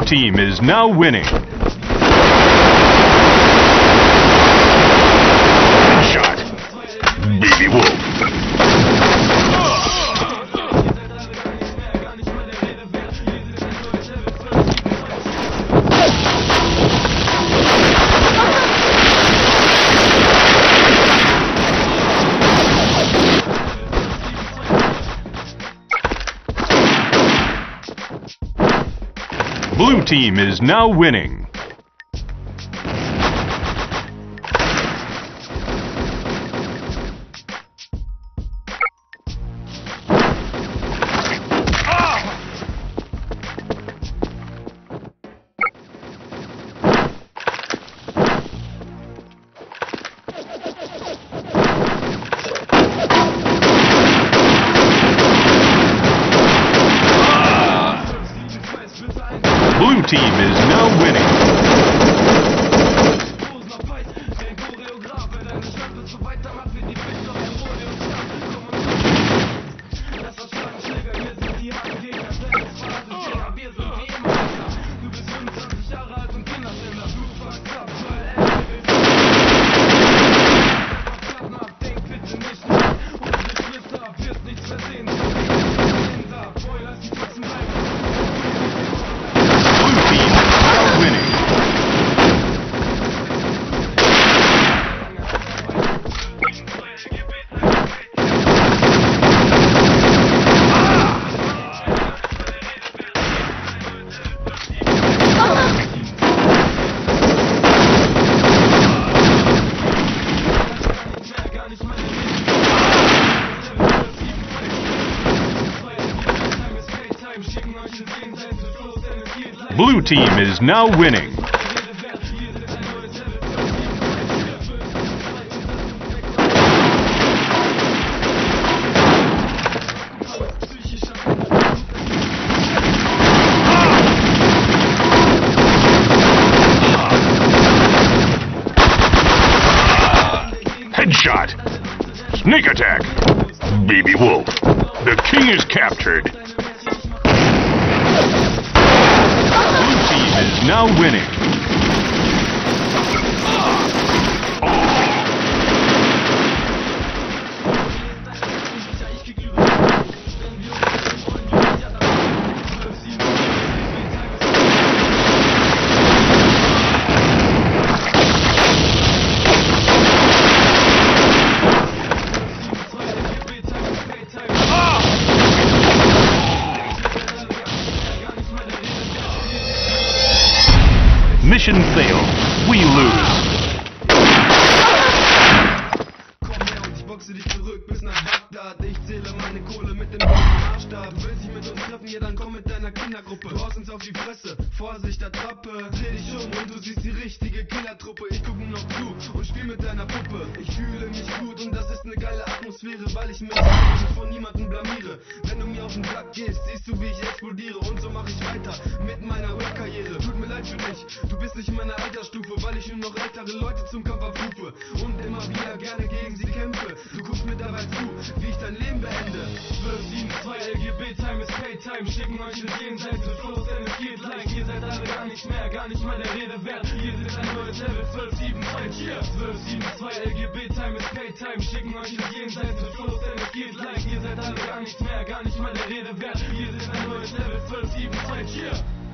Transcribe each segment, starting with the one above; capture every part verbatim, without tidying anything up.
team is now winning. Shot. Baby Wolf. Blue team is now winning. Blue team is now winning. Blue team is now winning. Headshot. Sneak attack. Baby Wolf. The king is captured. Is now winning. Mission failed. We lose. Komm her und ich boxe dich zurück bis nach Bagdad. Ich zähle meine Kohle mit dem Maßstab. Willst dich mit uns treffen, ja dann komm mit deiner Kindergruppe. Du haust uns auf die Fresse, Vorsicht, Attrappe. Dreh dich um und du siehst die richtige Killertruppe. Ich guck nur noch zu und spiel mit deiner Puppe. Ich fühle mich gut und das ist eine geile Atmosphäre, weil ich mich von niemandem blamiere. Wenn du mir auf den Sack gehst, siehst du, wie ich explodiere. Und so mach ich weiter mit meiner Rap-Karriere. Tut mir leid für dich, du bist nicht in meiner Altersstufe, weil ich nur noch ältere Leute zum Kampf aufrufe und immer wieder gerne gegen sie kämpfe. Du guckst mir dabei zu, wie ich dein Leben beende. zwölf sieben zwei L G B-Time ist Paytime. Schicken euch ins Jenseits mit Floß, denn es geht leicht. Ihr seid alle gar nicht mehr, gar nicht mal der Rede wert. Ihr seid ein neues Level, zwölf sieben zwei, cheer. zwölf sieben zwei L G B-Time ist Paytime. Schicken euch ins Jenseits mit Floß, denn es geht leicht. Ihr seid alle gar nicht mehr, gar nicht mal der Rede wert. Ihr seid ein neues Level, zwölf sieben zwei, cheer.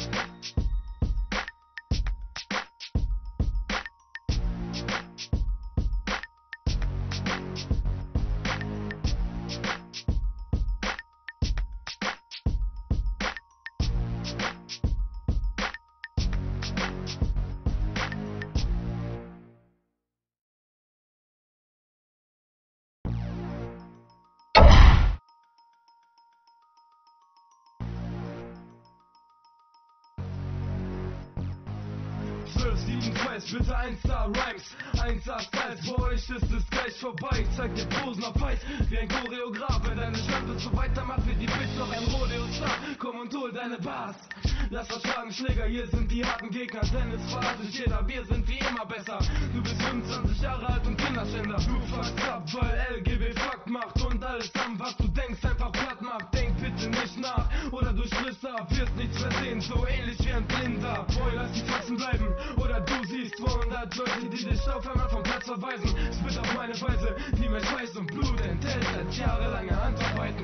zwölf sieben zwei, bitte eins Star Rhymes, eins Star Styles, bei euch ist es gleich vorbei. Ich zeig dir Posen auf Weiß, wie ein Choreograf. Wenn deine Schlampe so weitermacht, wird die Bitch noch ein Rodeo-Star. Komm und hol deine Bars. Lass verschlagen Schläger, hier sind die harten Gegner. Dennis verarscht jeder, wir sind wie immer besser. Du bist fünfundzwanzig Jahre alt und Kinderschänder. Du fuckst ab, weil L G B Fuck macht und alles an, was du denkst, einfach platt macht. Denk bitte nicht nach, oder du du Schlüsse ab, wirst nichts mehr sehen, so ähnlich wie ein Blinder. Boy, lass die Faxen bleiben, oder du siehst zweihundert Leute, die dich auf einmal vom Platz verweisen. Es wird auf meine Weise, die mehr Schweiß und Blut enthält als jahrelange Handarbeiten.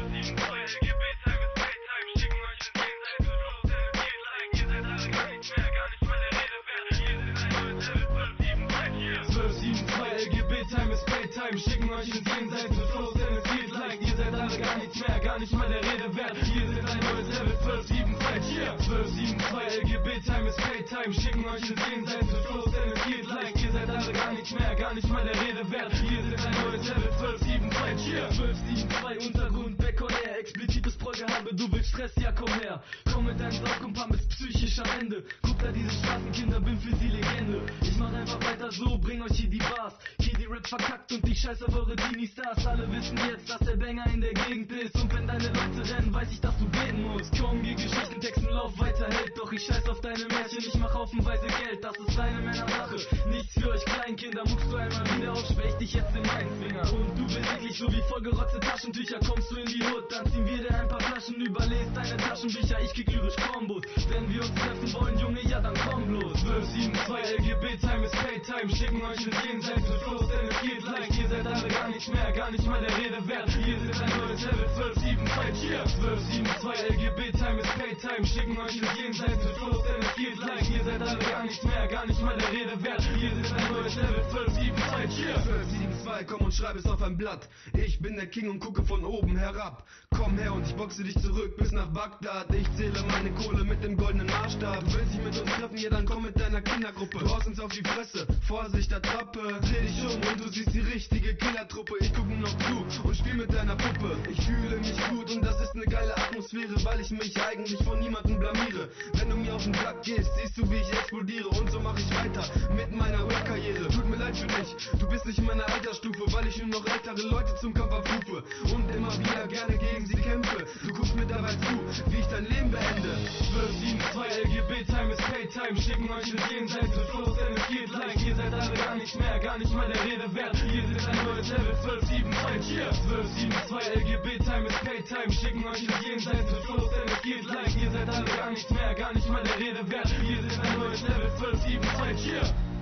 L G B Time ist Playtime, schicken euch ins Jenseits mit Flows, denn es geht like. Ihr seid alle gar nichts mehr, gar nicht mal der Rede wert. Hier sind ein neues Level, zwölf sieben zwei, hier zwölf sieben zwei, L G B Time ist Playtime, schicken euch ins Jenseits mit Flows, denn es geht like. Ihr seid alle gar nichts mehr, gar nicht mal der Rede wert. Hier sind ein neues Level, zwölf sieben zwei, hier zwölf sieben zwei, Untergrund, back on air, explizites Prollgehabe, du willst Stress, ja komm her. Komm mit deinem Saufkumpan, bist psychisch am Ende. Guck da diese Straßenkinder, bin für sie Legende. Ich mach einfach weiter so, bring euch hier die Bars. Hier die Rap verkackt und ich scheiß auf eure Teenie-Stars. Alle wissen jetzt, dass der Banger in der Gegend ist. Und wenn deine Leute rennen, weiß ich, dass du beten musst. Komm, geh Geschichten, Texten, lauf weiter, hält. Doch ich scheiß auf deine Märchen, ich mach haufenweise Geld. Das ist deine Männersache, nichts für euch Kleinkinder. Muckst du einmal wieder auf, schwäch dich jetzt in meinen Finger. Und du bist wirklich so wie vollgerotzte Taschentücher. Kommst du in die Hut, dann ziehen wir dir ein paar Flaschen. Überlest deine Taschenbücher, ich krieg lyrisch Kombos. Wenn wir uns treffen wollen, Junge, ja dann komm bloß. zwölf sieben zwei, L G B Time ist Playtime, schicken euch ins Jenseits mit Flows, denn es geht like. Ihr seid alle gar nichts mehr, gar nicht mal der Rede wert. Hier sind ein neues Level, zwölf sieben zwei, hier zwölf sieben zwei, L G B Time ist Playtime, schicken euch ins Jenseits mit Flows, denn es geht like. Ihr seid alle gar nichts mehr, gar nicht mal der Rede wert. Hier sind ein neues Level, zwölf sieben zwei, hier zwölf sieben zwei, komm und schreib es auf ein Blatt. Ich bin der King und gucke von oben herab. Komm her und ich boxe dich zurück bis nach Bagdad. Ich zähle meine Kohle mit dem goldenen Maßstab. Du willst dich mit uns treffen, ja dann komm mit deiner Kindergruppe. Du haust uns auf die Fresse, Vorsicht, Attrappe. Dreh dich um und du siehst die richtige Killertruppe. Ich guck nur noch zu und spiel mit deiner Puppe. Ich fühle mich gut und das ist eine geile Atmosphäre, weil ich mich eigentlich von niemandem blamiere. Wenn du mir auf den Sack gehst, siehst du wie ich explodiere. Und so mach ich weiter mit meiner Rap-Karriere. Tut mir leid für dich, du bist nicht in meiner Altersstufe, weil ich nur noch ältere Leute zum Kampf aufrufe und immer wieder gerne gegen sie kämpfe. Du guckst mir dabei zu, wie ich dein Leben beende. zwölf sieben zwei, L G B Time ist Playtime, schicken euch ins Jenseits mit Flows, denn es geht like. Ihr seid alle gar nichts mehr, gar nicht mal der Rede wert. Hier sind ein neues Level, zwölf sieben zwei, hier zwölf sieben zwei, L G B Time ist Playtime, schicken euch ins Jenseits mit Flows, denn es geht like. Ihr seid alle gar nichts mehr, gar nicht mal der Rede wert. Hier sind ein neues Level, zwölf sieben zwei, hier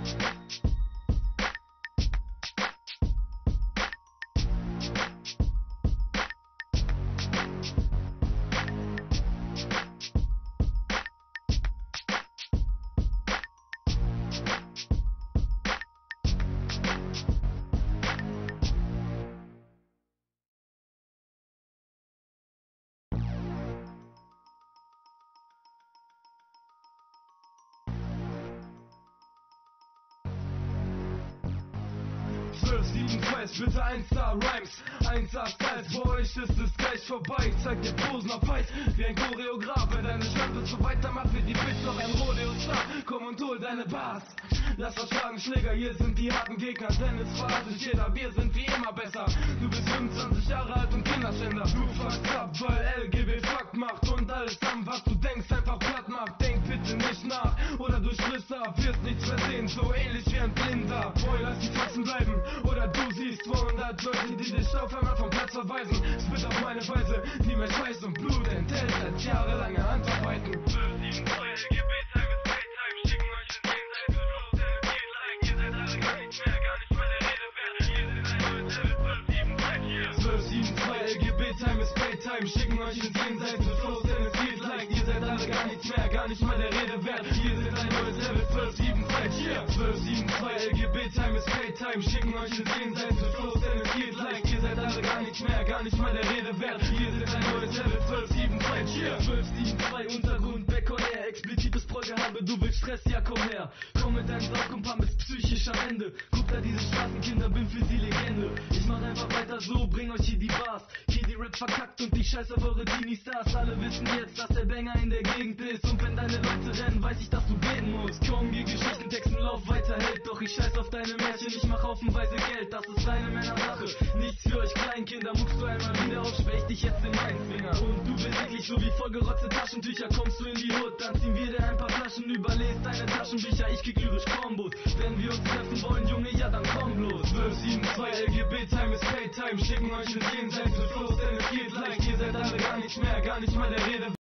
zwölf sieben zwei, bitte eins A Rhymes, eins A Styles, bei euch ist es gleich vorbei. Ich zeig dir Posen auf Weiß, wie ein Choreograf. Wenn deine Schlampe so weitermacht, wird die Bitch noch ein Rodeo-Star. Komm und hol deine Bars, lass verschlagen Schläger, hier sind die harten Gegner. Denn es verrate ich jeder, wir sind wie immer besser. Du bist fünfundzwanzig Jahre alt und Kinderschänder. Du fuckst ab, weil L G B Fuck macht und alles an, was du denkst, einfach platt macht. Denk bitte nicht nach, oder du sprichst ab, wirst nichts mehr sehen, so ähnlich wie ein Blinder. Boy, lass die Faxen bleiben, oder du siehst zweihundert Leute, die dich auf einmal vom Platz verweisen. Es wird auf meine Weise, die mehr Schweiß und Blut enthält als jahrelange Handarbeiten. zwölf sieben zwei, L G B Time ist Playtime, schicken euch ins Jenseits mit Flows, denn es geht like. Ihr seid alle gar nichts mehr, gar nicht mal der Rede wert. Hier sind ein neues Level, zwölf sieben zwei, hier zwölf sieben zwei, L G B Time ist Playtime, schicken euch ins Jenseits mit Flows, denn es geht like. Ihr seid alle gar nichts mehr, gar nicht mal der Rede wert. Hier sind ein neues Level, zwölf sieben zwei, hier zwölf sieben zwei, L G B Time ist Playtime, schicken euch ins Jenseits mit Flows, denn es geht like. Ihr seid alle gar nichts mehr, gar nicht mal der Rede wert. Hier sind ein neues Level, zwölf sieben zwei, hier zwölf sieben zwei, Untergrund, back on air, explizites Prollgehabe, du willst Stress, ja komm her. Komm mit deinem Saufkumpan, bist psychisch am Ende. Guck da diese Straßenkinder, bin für sie Legende. Ich mach einfach weiter so, bring euch hier die Bars. Hier die Rap verkackt und ich scheiß auf eure Teenie-Stars. Alle wissen jetzt, dass der Banger in der Gegend ist. Und wenn deine Leute rennen, weiß ich, dass du beten musst. Komm, geh Geschichten, Texten, lauf weiter, hält. Doch ich scheiß auf deine Märchen, ich mach haufenweise Geld. Das ist deine Männersache, nichts für euch Kleinkinder. Muckst du einmal wieder auf, schwäch dich jetzt in meinen Finger. Und du bist wirklich so wie vollgerotzte Taschentücher. Kommst du in die Hut, dann ziehen wir dir ein paar Flaschen. Überlest deine Taschenbücher, ich krieg lyrisch Kombos. Wenn wir uns treffen wollen, Junge, ja dann komm bloß. zwölf sieben zwei, L G B Time ist Playtime, schicken euch ins Jenseits mit Flows, denn es geht like. Ihr seid alle gar nichts mehr, gar nicht mal der Rede